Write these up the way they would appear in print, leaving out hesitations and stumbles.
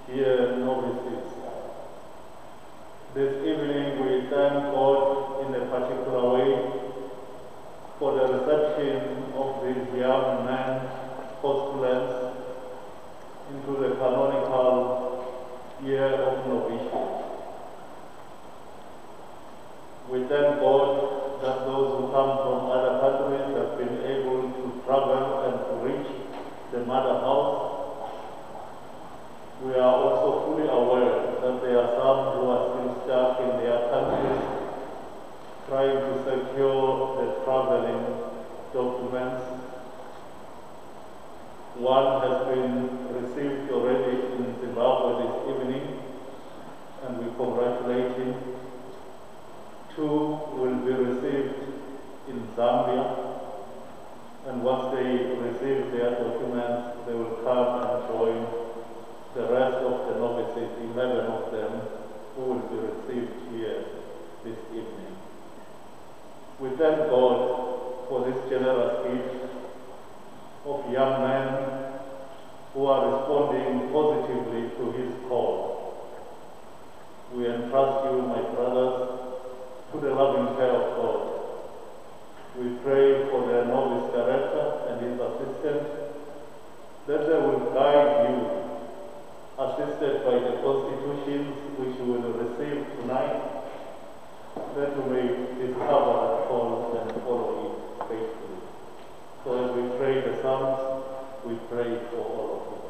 dear novices, this evening we thank God in a particular way for the reception of these young men, postulants, into the canonical year of Novitiate. We thank God that those who come from other countries have been able to travel and to reach the mother house. We are also fully aware that there are some who are still stuck in their countries trying to secure the traveling documents. One has been received already in Zimbabwe this evening, and we congratulate him. Two will be received in Zambia, and once they receive their documents, they will come and join the rest of the novices, 11 of them, who will be received here this evening. We thank God for this generous gift of young men who are responding positively to his call. We entrust you, my brothers, to the loving care of God. We pray for the novice director and his assistant, that they will guide you, assisted by the constitutions which you will receive tonight, that you may discover that call and follow it faithfully. So as we pray the Psalms, we pray for all of you.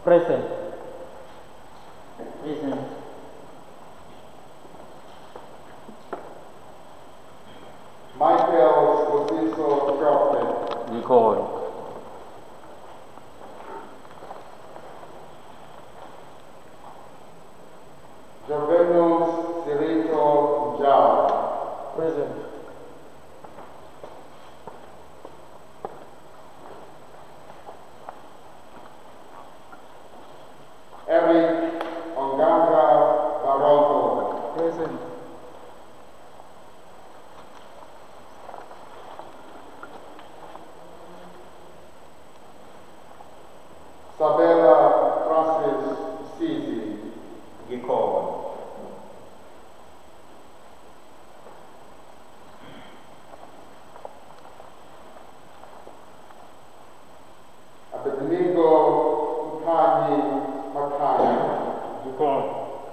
Present. Present. Michael Scosiso Chocolate. Recall. Jovenus Sirito Jao. Present. Eric Onganga Barongo. Present. Sabella Francis Sisi. Gikon. Abednego Mkani Makani. Recall.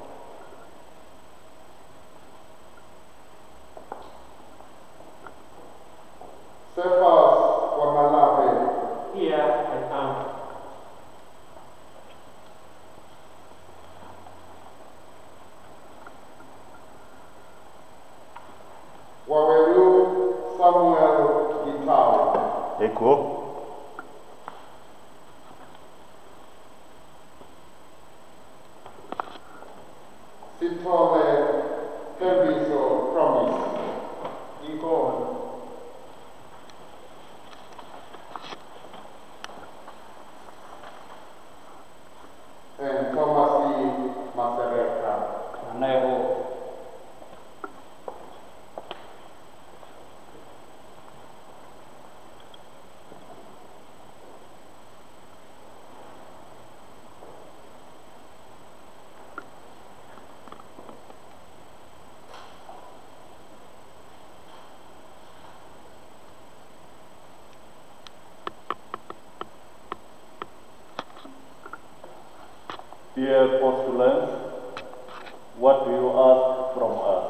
Cephas Wamalave. Here I am. Waweru Samuel Gitao. Echo. Sitole Kelviso Promise. Recall. And Thomas E. Masereka. Nego. Dear postulants, what do you ask from us?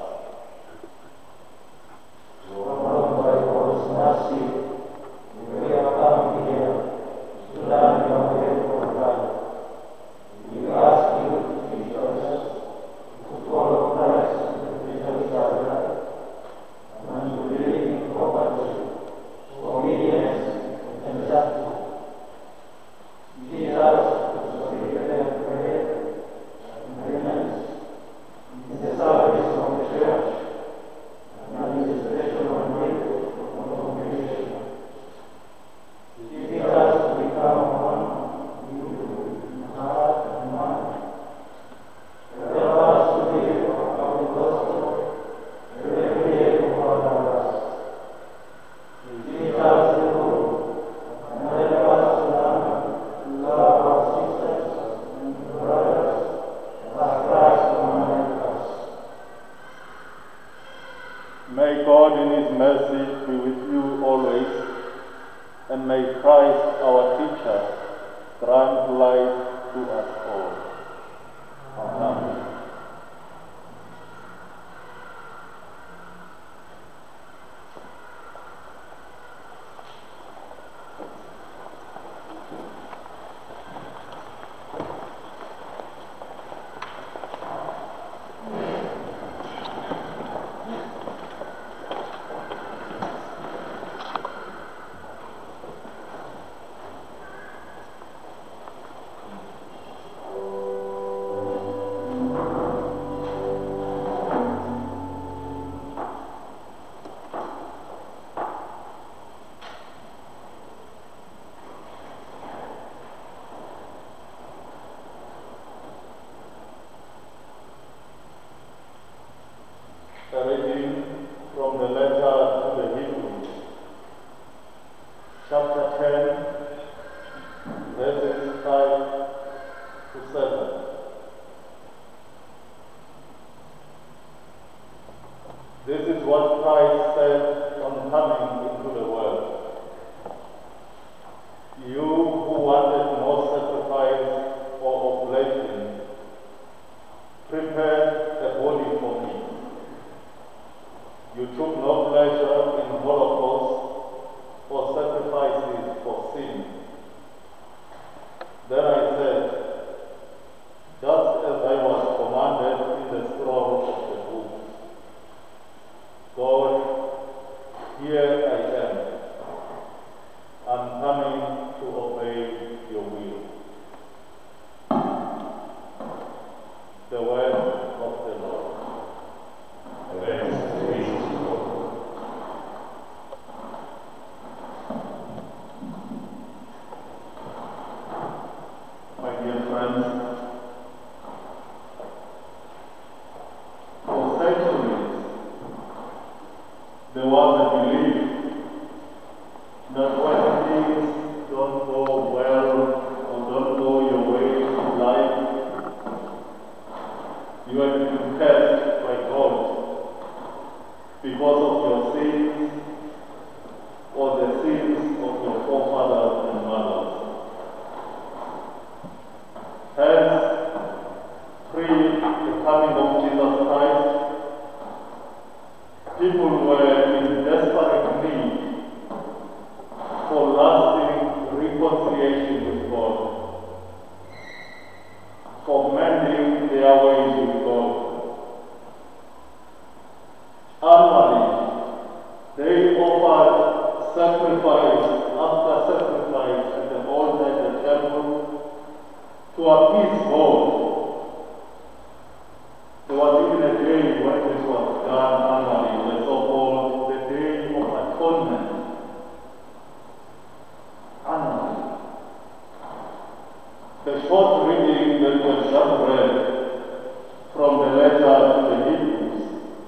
Lord, by God's mercy, we have come here to learn your will for life. We ask you to teach us to follow Christ in the visions of life and to live in poverty, obedience, and justice. Teach us to prepare prayer and penance in the service of the church and in the special mandate of congregation. Teach us to become one in you in heart and mind. Help us to live out the gospel every day of our lives. Teach us the rule and help us to learn to love our sisters and brothers as Christ commanded us. May God in His mercy be with you always, and may Christ, our teacher, grant life to us all. Amen. A reading from the letter to the Hebrews, chapter 10, verses 5 to 7. This is what Christ said on coming into the world. You who wanted no sacrifice or oblation, prepared a body for me. You took no pleasure in holocausts or sacrifices for sin. Then I said, just as I was commanded in the scroll of the book. God, here I am. I'm coming to obey your will. The word of the Lord. Thanks be to God. My dear friends, for centuries there was a belief that when things don't go well or don't go your way in life, you have been cursed by God because of your sins or the sins of your forefathers and mothers. Hence, pre the coming of Jesus Christ, people were in desperate need for lasting reconciliation with God, for mending their ways with God. Annually, they offered sacrifice after sacrifice at the altar at the temple to appease God. There was even a day when this was done annually, the so-called the Day of Atonement. Annually. The short reading that was just read from the letter to the Hebrews,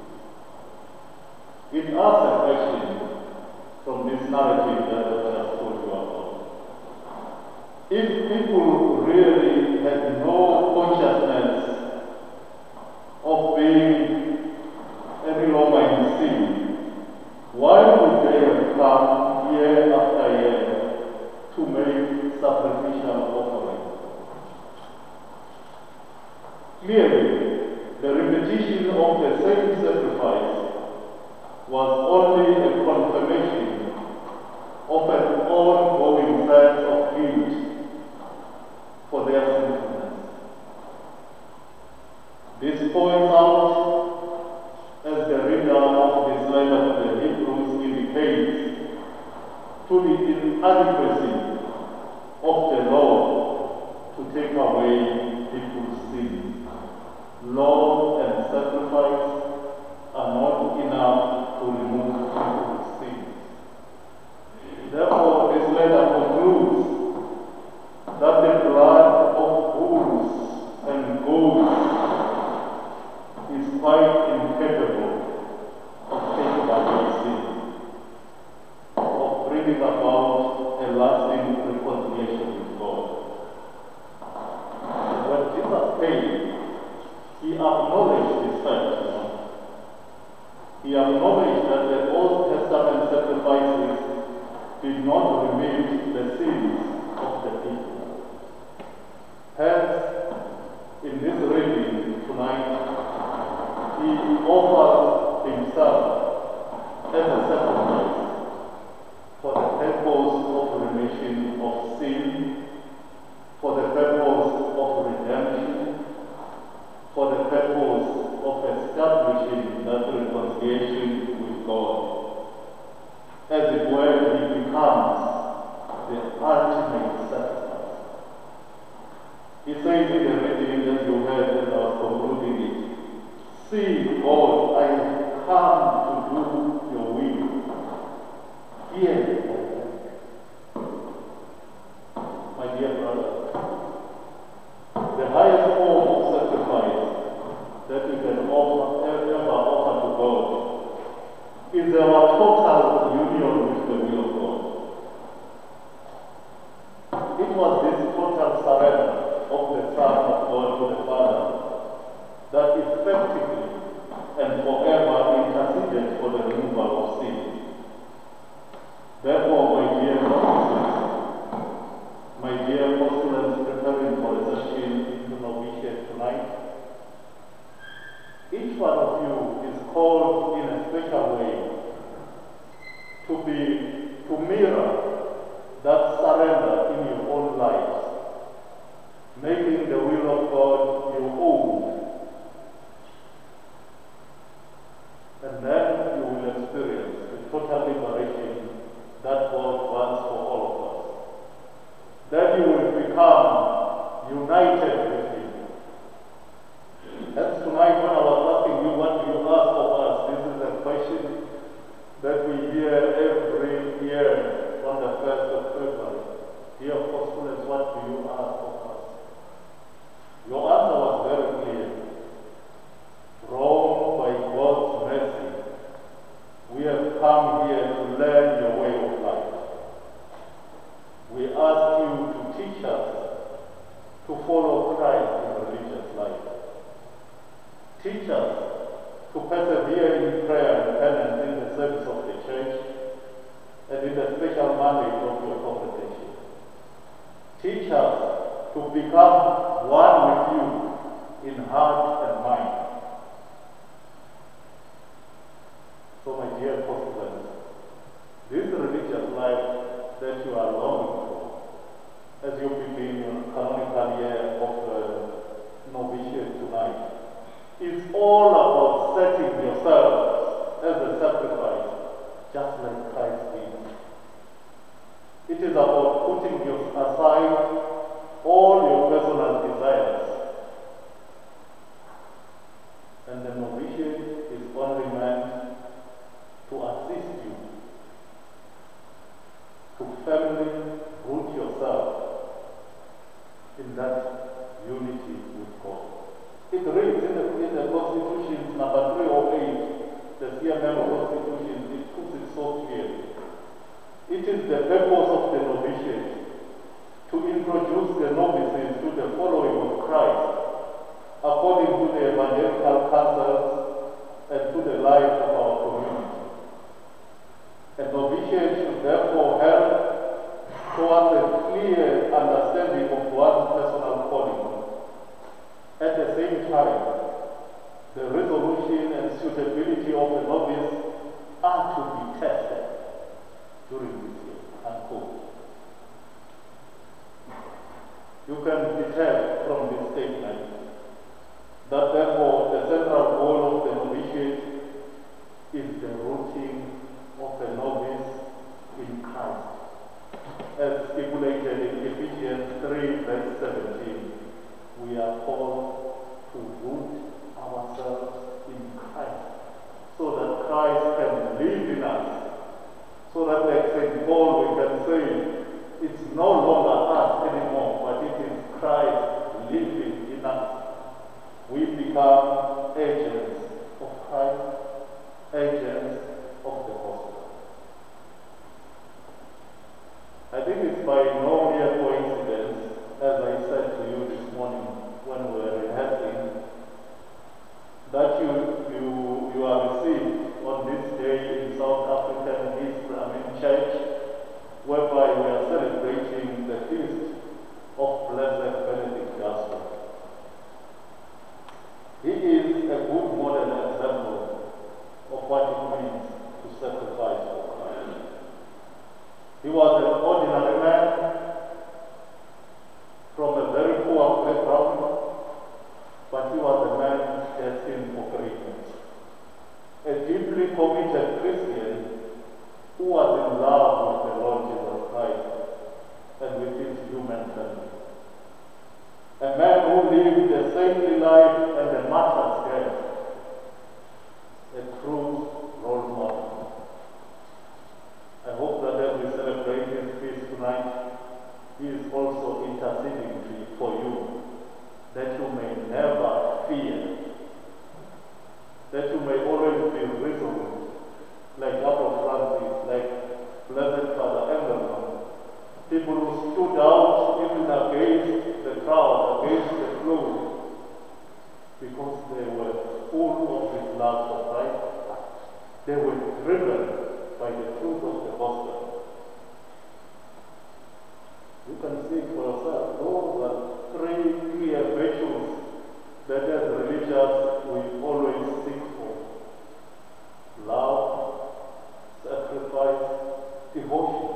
it asks a question from this narrative that I just told you about. If people really had no consciousness of being any longer in sin, why would they have come year after year to make sacrificial offerings? Clearly, the repetition of the same sacrifice was only a confirmation of an ongoing sense of guilt for their sinfulness. This points out, as the reader of this letter to the Hebrews indicates, to the inadequacy of the law to take away people's sins. Law and sacrifice are not enough to remove people's sins. Therefore, this letter concludes that the blood of bulls and goats is quite incapable of taking away sin, of bringing about a lasting reconciliation with God. When Jesus came, he acknowledged this fact. He acknowledged that the Old Testament sacrifices did not remit the sins of the people. Hence, in this reading tonight, he offers himself as a sacrifice for the purpose of remission of sin, for the purpose of redemption, for the purpose of establishing that reconciliation with God. As it were, he becomes the ultimate sacrifice. He says in the reading that you heard as I was concluding it, "See, God, I come to do your will. Here I am." My dear brother, the highest form of sacrifice that we can ever offer to God is our total union with the will of God. It was this total surrender of the Son of God to the Father that effectively Teach us to persevere in prayer and penance in the service of the church and in the special mandate of your congregation. Teach us to become one with you in heart and mind. So, my dear postulants, this religious life that you are longing for, as you begin your canonical year of Novitiate tonight, is all about setting yourselves as a sacrifice, just like Christ did. It is about putting aside all your personal desires. And the novitiate is only meant to assist you to firmly root yourself in that unity with God. It reads in the Constitution number 308, the CMM Constitution, it puts it so clearly. It is the purpose of the novitiate to introduce the novices to the following of Christ according to the evangelical counsels and to the life of our community. A novitiate should therefore help towards a clear understanding of one's personal calling. At the same time, the resolution and suitability of the novice are to be tested during this year. Unquote. You can detect from this statement that therefore the central goal of the novitiate is the rooting of the novice in Christ, as stipulated in Ephesians 3 verse 17. We are called to root ourselves in Christ, so that Christ can live in us, so that like St. Paul we can say, it's no longer us anymore, but it is Christ living in us. We become agents of Christ, agents of the gospel. I think it's by no mere coincidence, as I said to you this morning when we were rehearsing, that you are received on this day in South African history, church, whereby we are celebrating the feast of Blessed Benedict Gaston. He is a good modern example of what it means to sacrifice for Christ. He was an ordinary man from a very poor background, but he was a man destined for greatness. A deeply committed Christian who was in love with the Lord Jesus Christ and with his human family. A man who lived a saintly life and a martyr's death. A true role model. I hope that as we celebrate his feast tonight, he is also interceding for you, that you may never fear, that you may always be resolute, like Papa Francis, like Blessed Father Engelman, people who stood out even against the crowd, against the flow, because they were full of this love for Christ. They were driven by the truth of the gospel. You can see for yourself, those are three clear virtues that as religious we always seek for: love, sacrifice, devotion.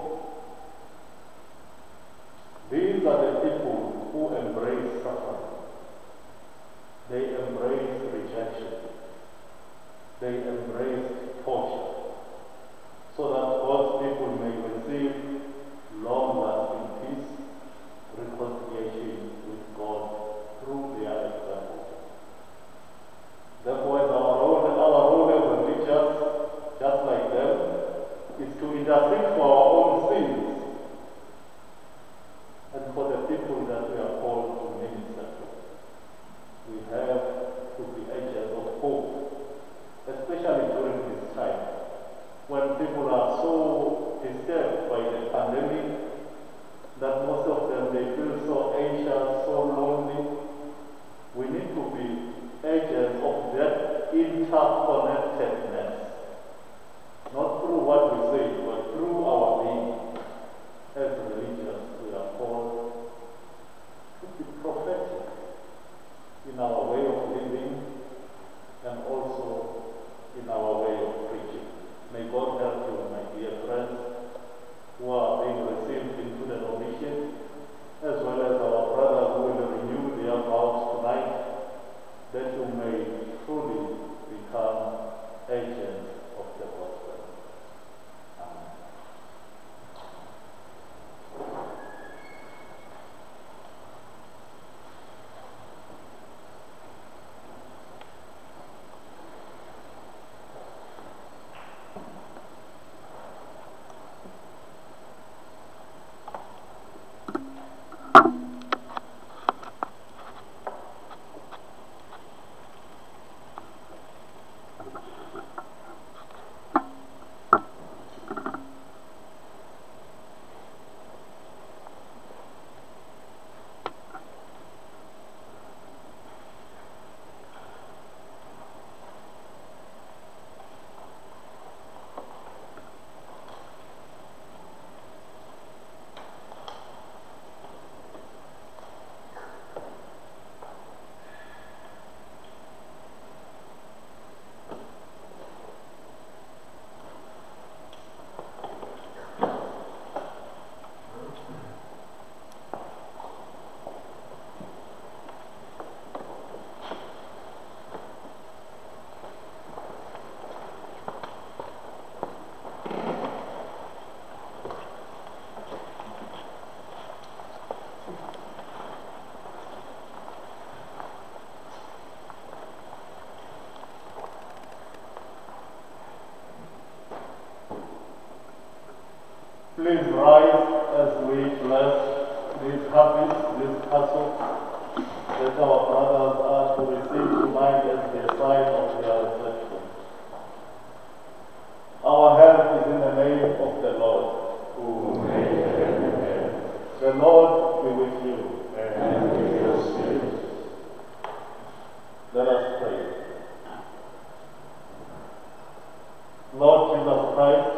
These are the people who embrace suffering. They embrace rejection. They embrace torture, so that God's people may receive long-lasting peace, reconciliation with God through their example. Therefore, our role as religious, just like them, is to intercede for our own sins and for the people that we are called to minister to. We have to be agents of hope, especially during our way of living and also in our way of preaching. May God help you, my dear friends, who are being received into the novitiate, as well as our brothers who will renew their vows tonight, that you may truly become agents of the gospel. Amen. Please rise as we bless these habits, these castles that our brothers are to receive tonight as their sign of their reception. Our help is in the name of the Lord, who made heaven and earth. The Lord be with you. And with your spirit. Let us pray. Lord Jesus Christ,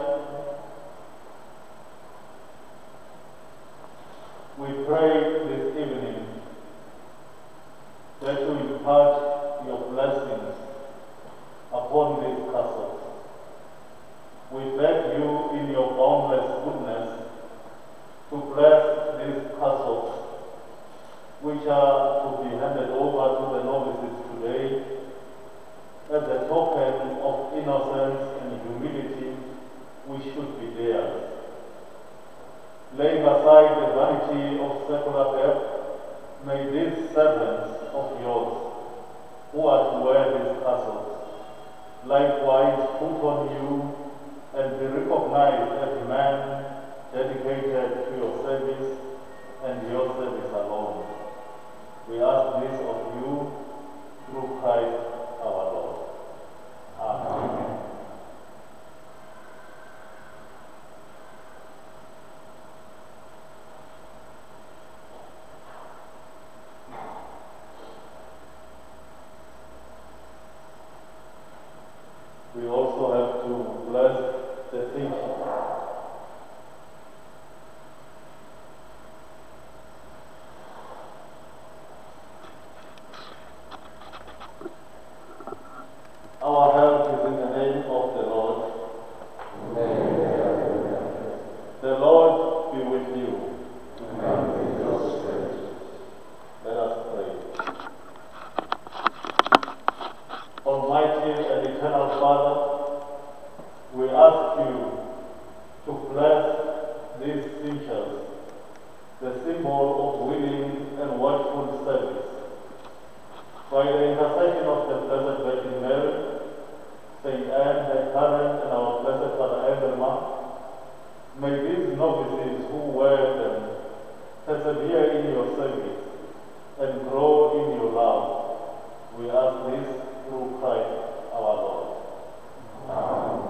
we pray this evening that you impart your blessings upon these castles. We beg you in your boundless goodness to bless these castles, which are to be handed over to the novices today as a token of innocence and humility which should be theirs. Laying aside the vanity of secular death, may these servants of yours, who are to wear these castles, likewise put on you and be recognized as men dedicated to your service and your service alone. We ask this of you through Christ our Lord. Amen. We also have to bless the thinking. Our help is in the name of the Lord. The Lord be with you. And with your spirit. Let us pray. Almighty and eternal Father, we ask you to bless these teachers, the symbol of willing and watchful service. By the intercession of the Blessed Virgin Mary, Saint Anne, her parent, and our Blessed Father Engelman, may these novices who wear them persevere in your service and grow in your love. We ask this through Christ our Lord. Amen.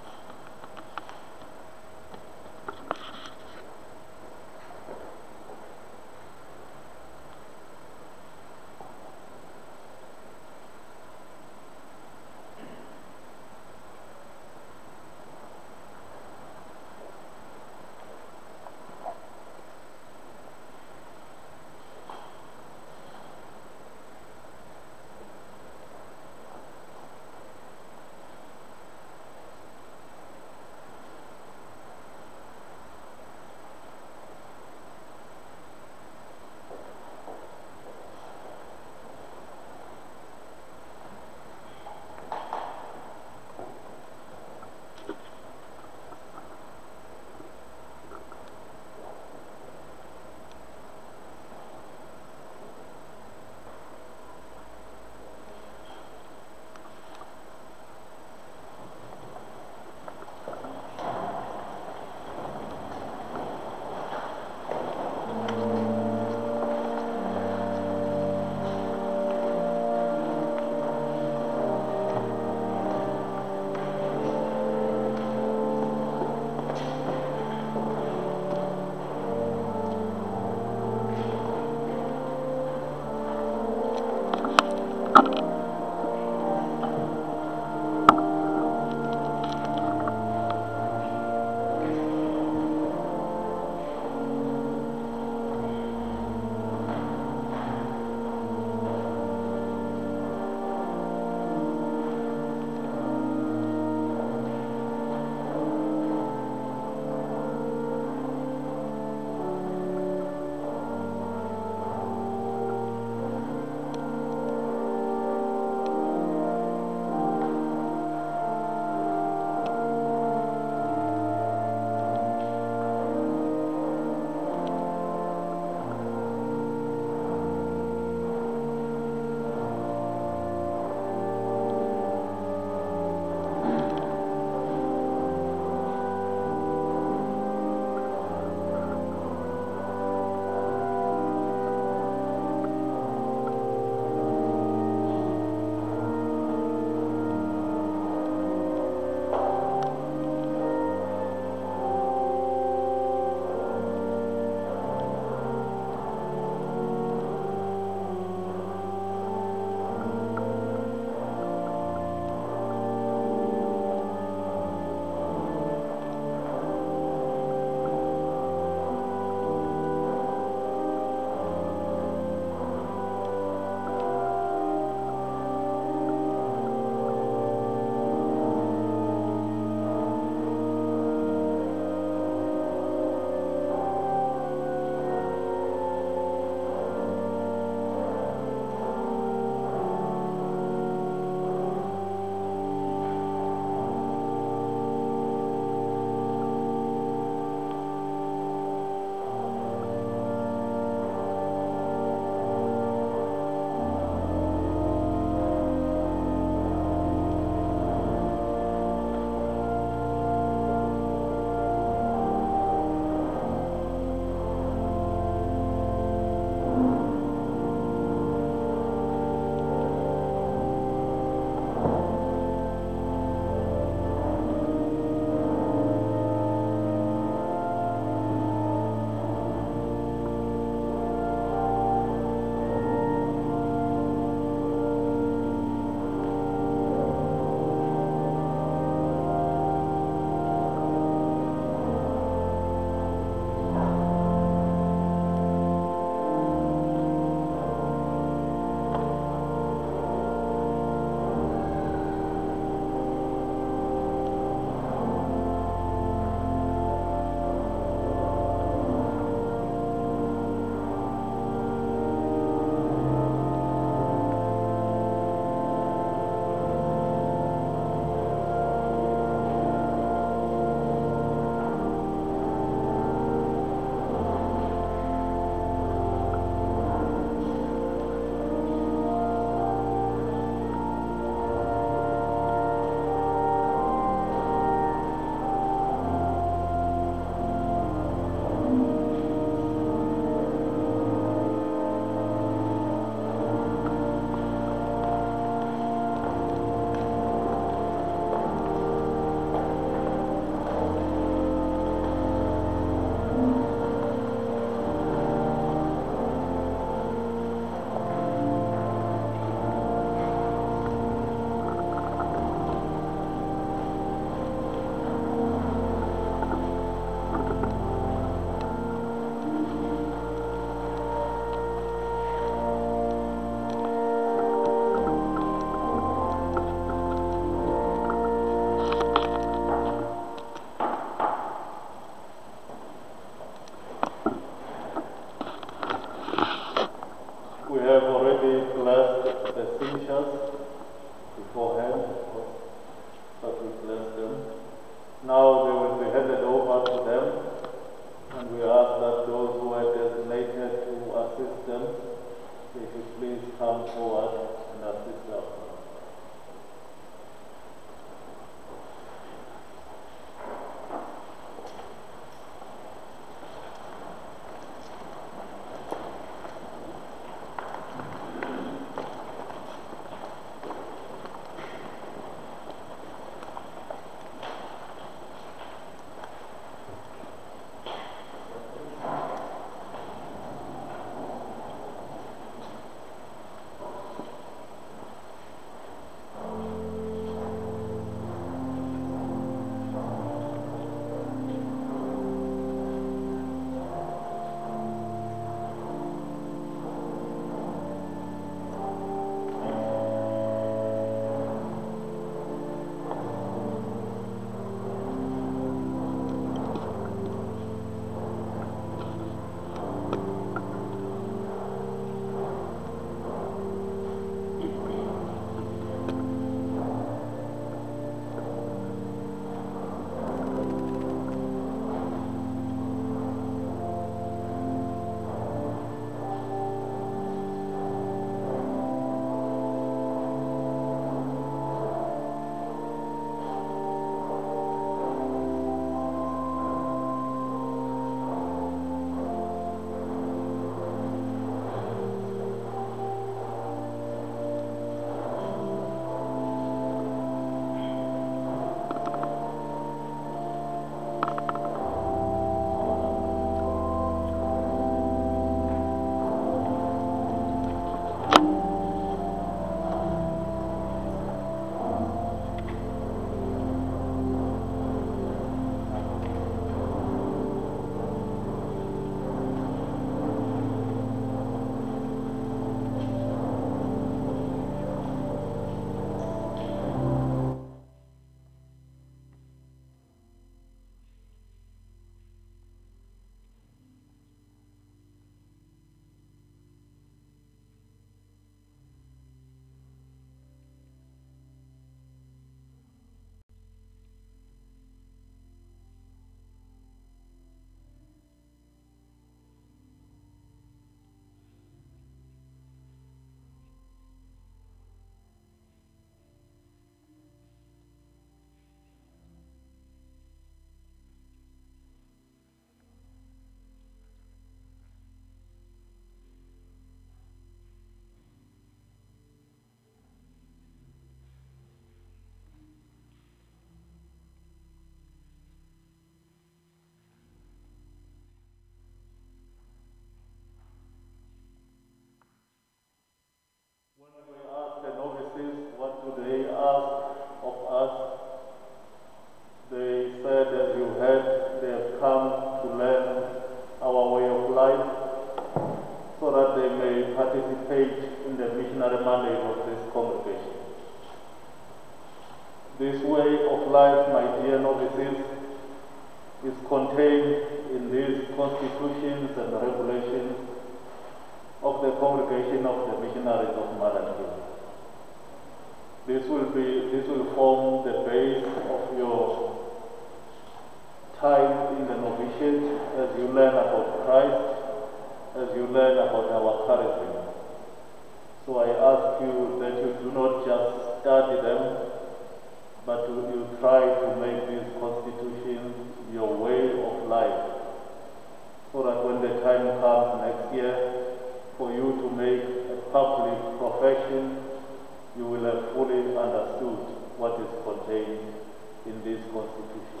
way of life, my dear novices, is contained in these constitutions and regulations of the Congregation of the Missionaries of Mariannhill. This will form the base of your time in the novitiate as you learn about Christ, as you learn about our charism. So I ask you that you do not just study them, but you try to make these constitutions your way of life, so that when the time comes next year for you to make a public profession, you will have fully understood what is contained in these constitutions.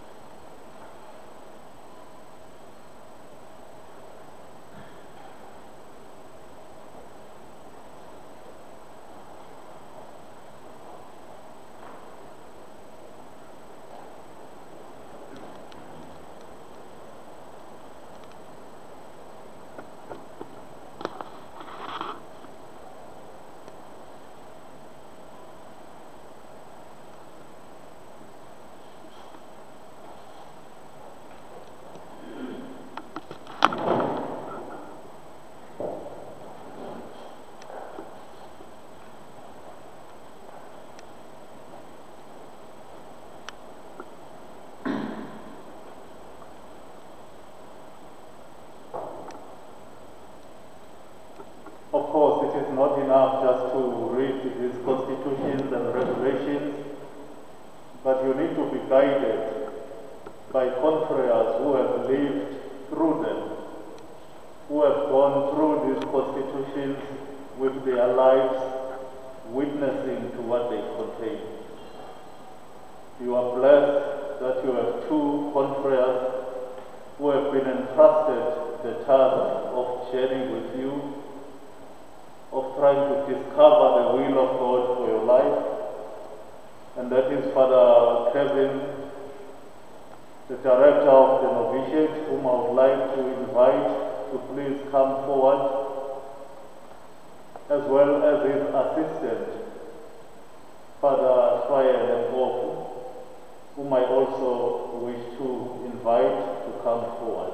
Of course, it is not enough just to read these constitutions and regulations, but you need to be guided by confreres who have lived through them, who have gone through these constitutions with their lives, witnessing to what they contain. You are blessed that you have two confreres who have been entrusted the task of sharing with you, of trying to discover the will of God for your life, and that is Father Kevin, the director of the Novitiate, whom I would like to invite to please come forward, as well as his assistant, Father Shwaye Mbofu, whom I also wish to invite to come forward.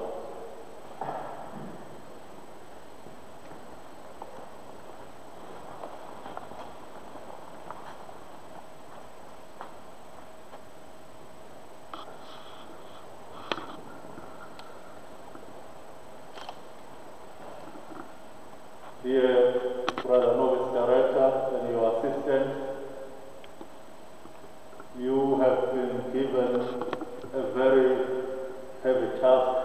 Dear Brother Novice Director and your assistant, you have been given a very heavy task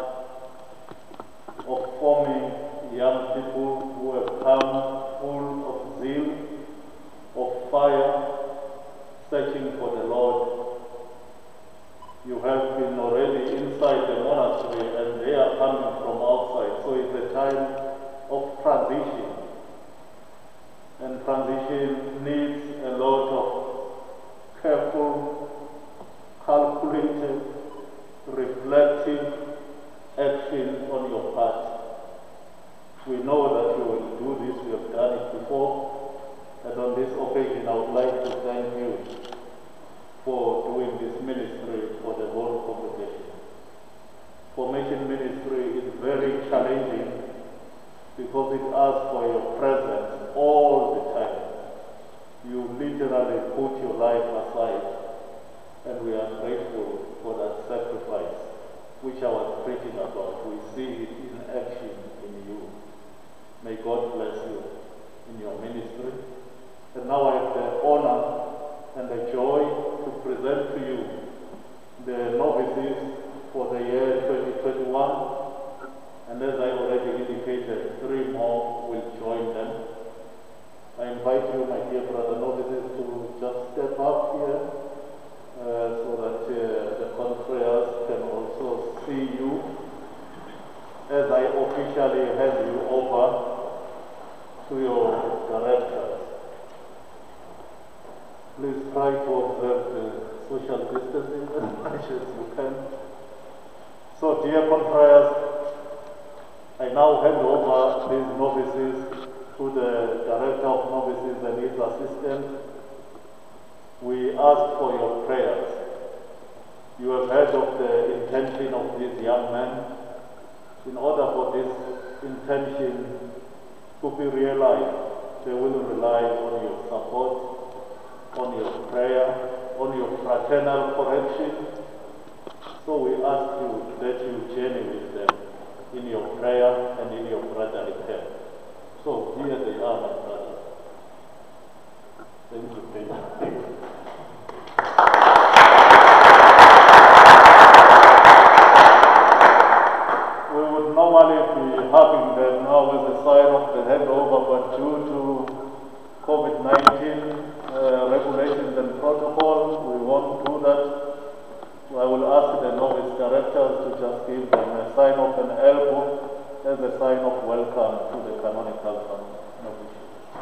of forming young people who have come full of zeal, of fire, searching for the Lord. You have been already inside the monastery and they are coming from outside, so it's a time of transition. And transition needs a lot of careful, calculated, reflective action on your part. We know that you will do this, we have done it before, and on this occasion I would like to thank you for doing this ministry for the whole congregation. Formation ministry is very challenging because it asks for your presence all the time. You literally put your life aside, and we are grateful for that sacrifice which I was preaching about. We see it in action in you. May God bless you in your ministry. And now I have the honor and the joy to present to you the novices for the year 2021. And as I already indicated, 3 more will join them. I invite you, my dear brother novices, to just step up here so that the confreres can also see you as I officially hand you over to your directors. Please try to observe the social distancing as much as you can. So, dear confreres, I now hand over these novices to the director of novices and his assistant we ask for your prayers. You have heard of the intention of these young men. In order for this intention to be realized, they will rely on your support, on your prayer, on your fraternal correction. So we ask you that you journey with them in your prayer and in your brotherly care. So here they are, my brothers. Thank you, thank you. We would normally be having them now as a sign of the handover, but due to COVID-19 regulations and protocols, we won't do that. So I will ask the novice directors to just give them a sign of an elbow as a sign of welcome to the canonical novitiate.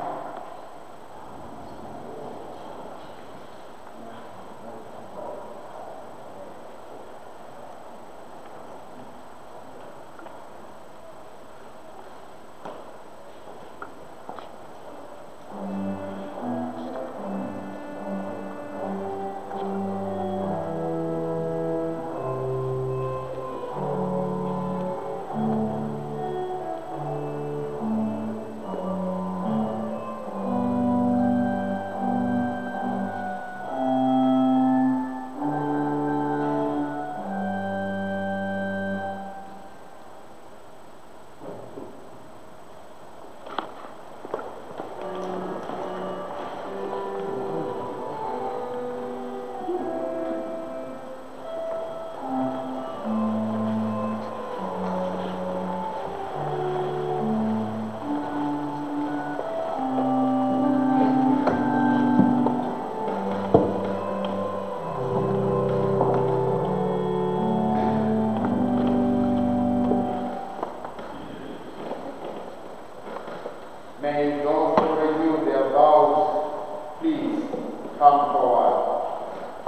May those who renew their vows please come forward.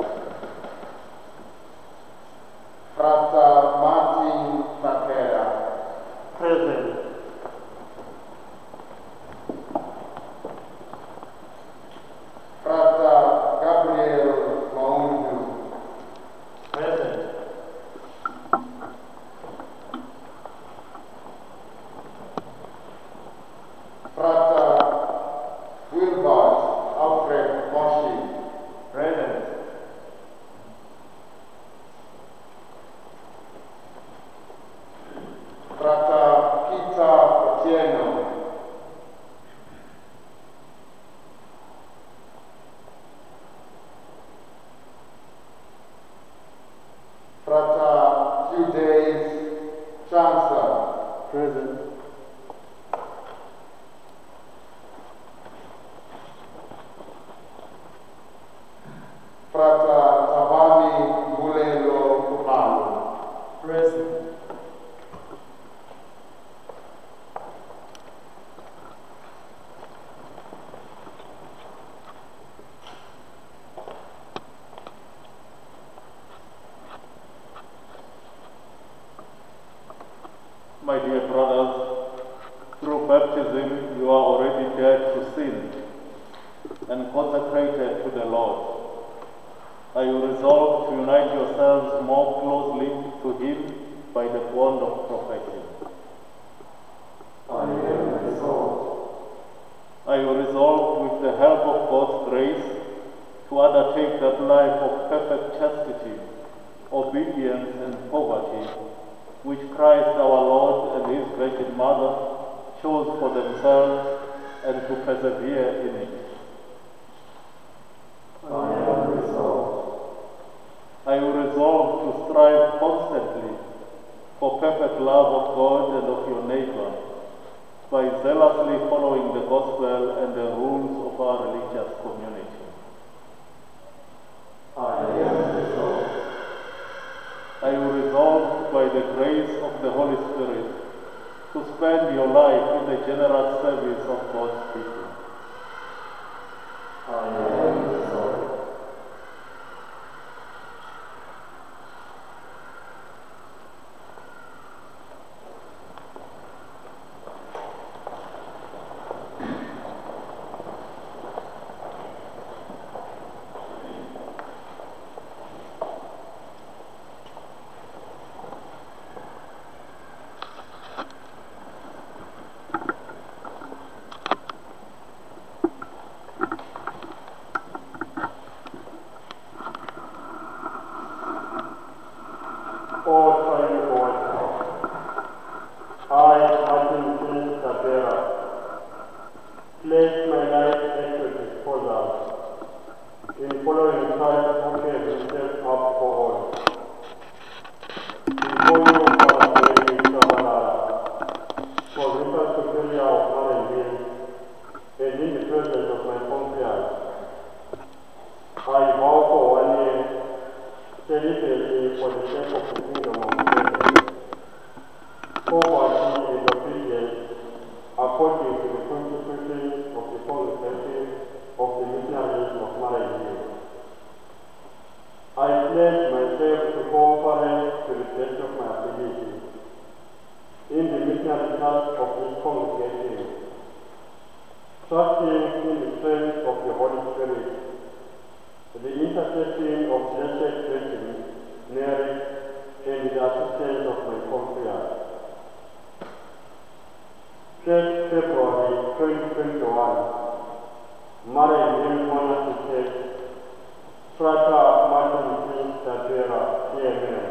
Frater Martin Takera. Present. Frater Gabriel Maundu. Present. Frater Wilbert Alfred Moshi. Present. Frater Peter Otieno. Frater Tudays Chancellor. Present. Frater Tabani Mulelo Kumalu. Present. My dear brothers, through baptism you are already dead to sin and consecrated to the Lord. Are you resolved to unite yourselves more closely to Him by the bond of profession? I am resolved. Are you resolved with the help of God's grace to undertake that life of perfect chastity, obedience and poverty which Christ our Lord and His Virgin Mother chose for themselves and to persevere in it? I am resolved. Are you resolved to strive constantly for perfect love of God and of your neighbor by zealously following the gospel and the rules of our religious community? I am resolved. Are you resolved by the grace of the Holy Spirit to spend your life in the generous service of God's people? I am resolved. all trying to work out. I, Martin Prince Tabera, place my life at your disposal in following Christ who gave himself up for all. Before you, Father Shabalala, for Vicar Superior of Mariannhill, and in the presence of my compatriots, I vow for 1 year, deliberately for the sake of the kingdom of heaven, poverty and obedience, according to the constitution of the congregation of the Missionaries of Mariannhill. I pledge myself to cooperate to the best of my ability in the missionary task of this congregation, trusting in the strength of the Holy Spirit, the intercession of Blessed Virgin Mary, and the assistance of my compatriots. 3rd February 2021, Mariannhill Monastery, Frater Martin Prince Tabera, CMN.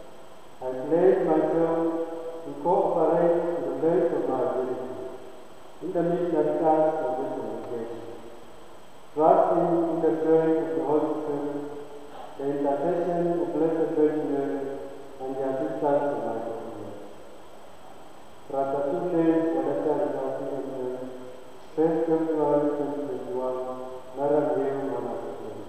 I pledge myself to cooperate to the best of my ability in the missionary task of this congregation, trusting in the strength of the Holy Spirit, the intercession of Blessed Virgin Mary, and the assistance of my God. Chapter 2 days for letter resulting in the 1st February 2021, Mariannhill, Massachusetts.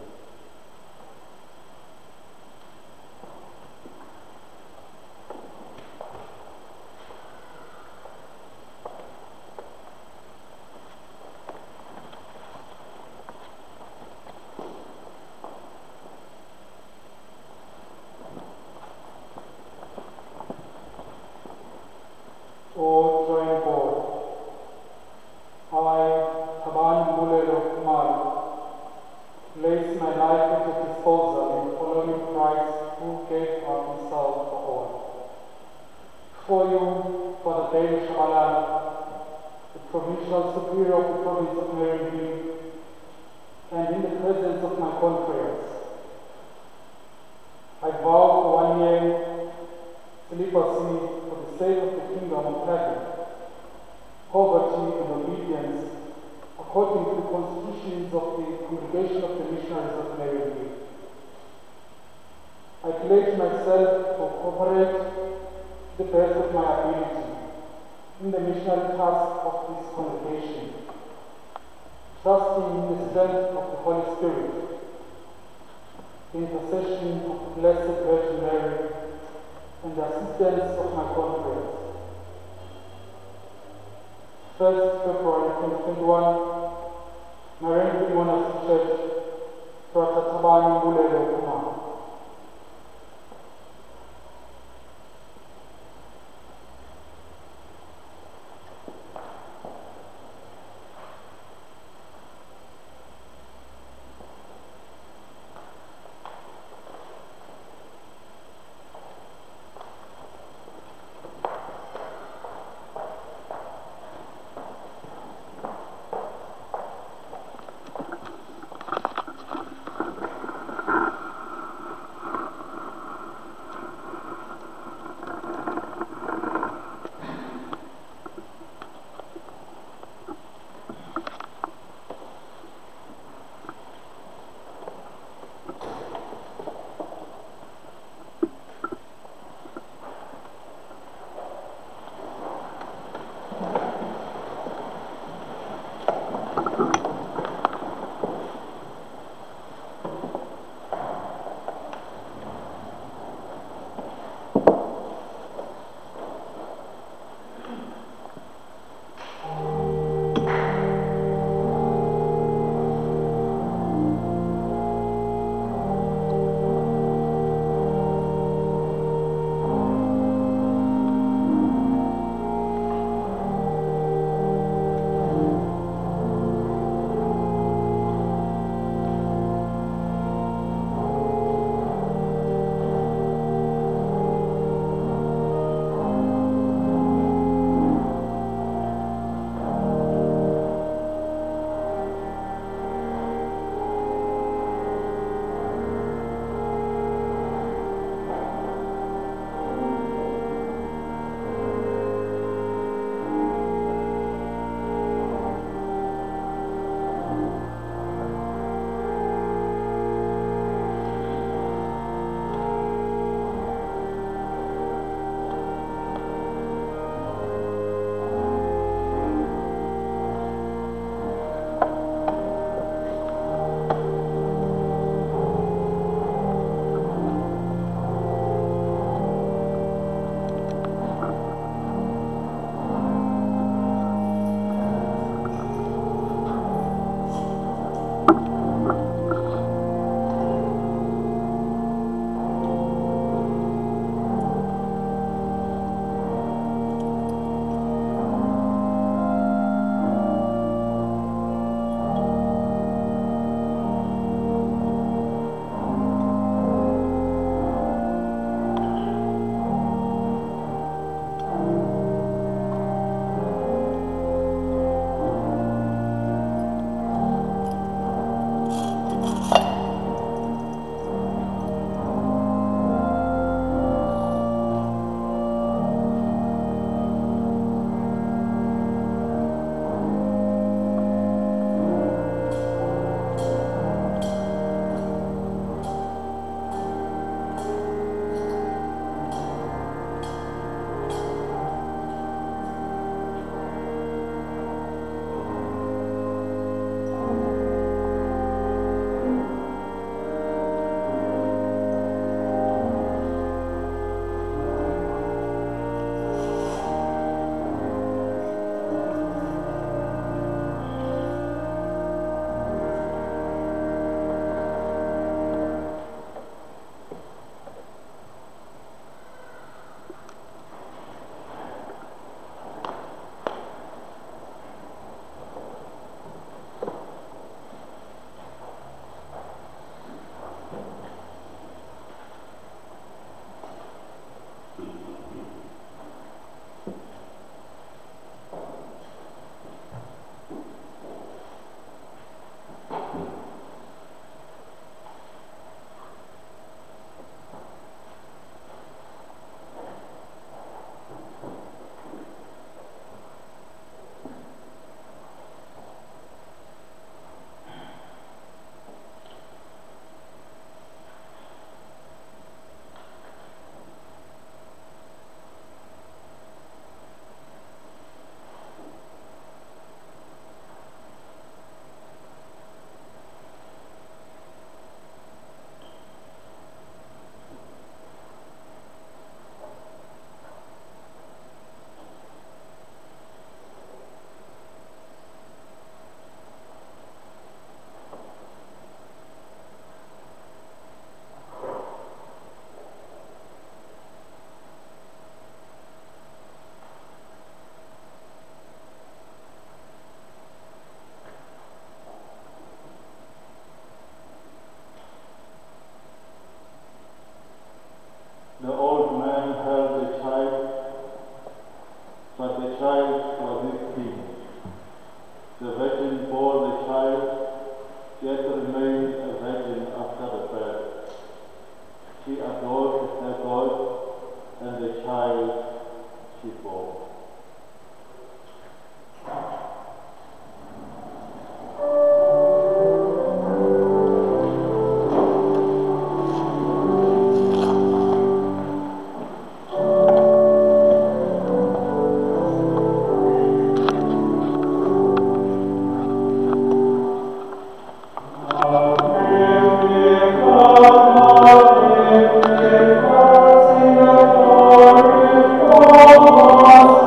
child was his king. The virgin bore the child, yet remained a virgin after the birth. She adored her God and the child she bore. Oh,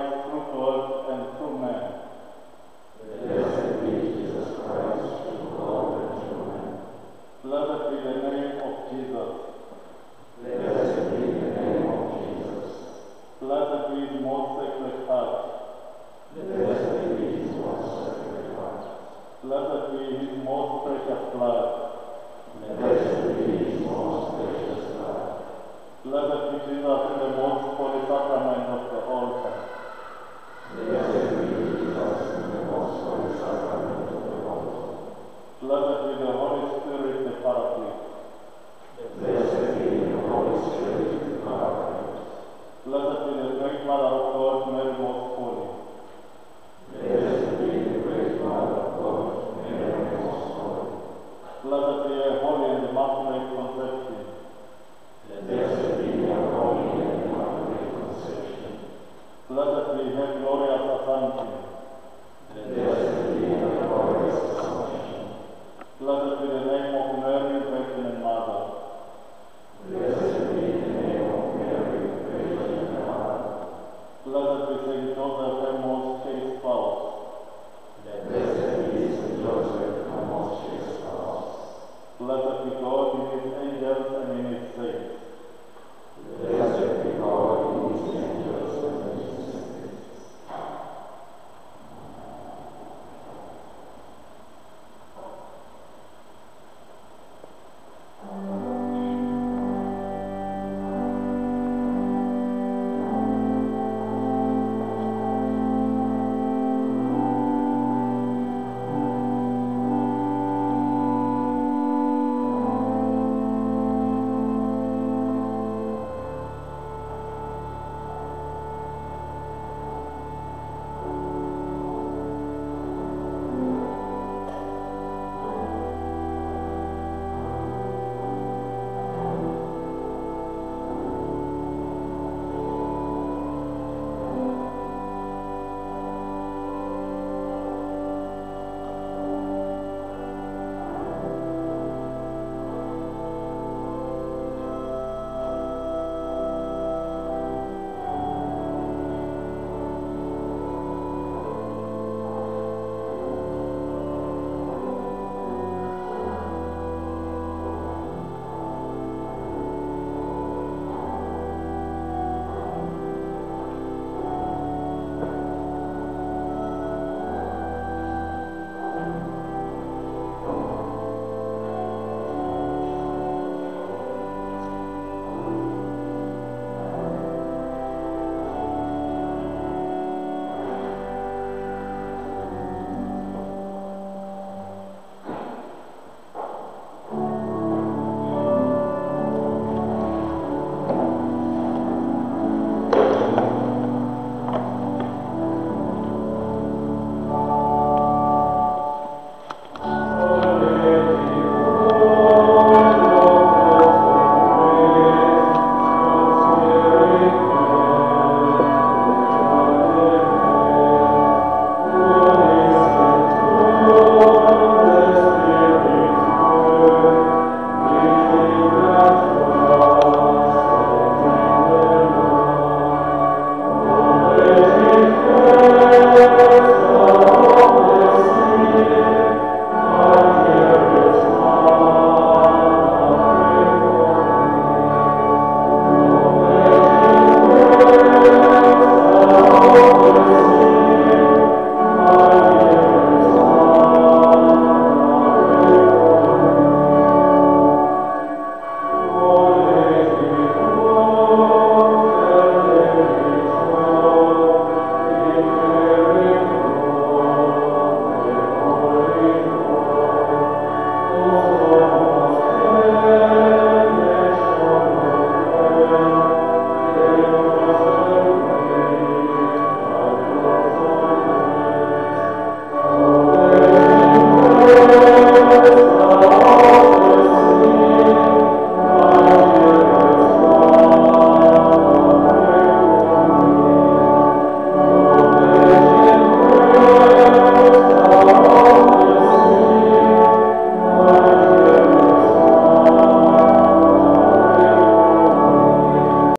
Christ, true God and true man. Blessed be Jesus Christ, true God and true man. Blessed be the name of Jesus. Blessed be the name of Jesus. Blessed be his most sacred heart. Blessed be his most sacred heart. Blessed be his most precious blood. Blessed be his most precious blood. Blessed be Jesus in the most holy sacrament of the altar. Blessed be Jesus in the most holy sacrament of the altar. Blessed be the Holy Spirit, the Paraclete. Blessed be the Holy Spirit, the Paraclete. Blessed be the great Mother of God, Mary most holy. Blessed be the great Mother of God, Mary most holy. Blessed be her holy and immaculate conception. Blessed be the holy and immaculate conception. Blessed be her glorious assumption. Blessed